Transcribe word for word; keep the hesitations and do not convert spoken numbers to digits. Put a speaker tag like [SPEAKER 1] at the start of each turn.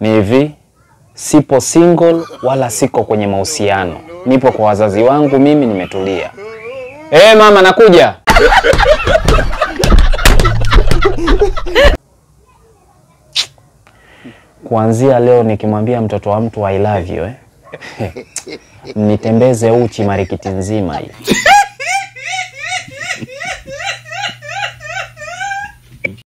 [SPEAKER 1] Ni hivi, sipo single wala siko kwenye mahusiano. Nipo kwa wazazi wangu, mimi nimetulia. Eh, hey, mama nakuja. Kuanzia leo nikimwambia mtoto wa mtu I love you eh. Nitembeze uchi marikiti nzima hii.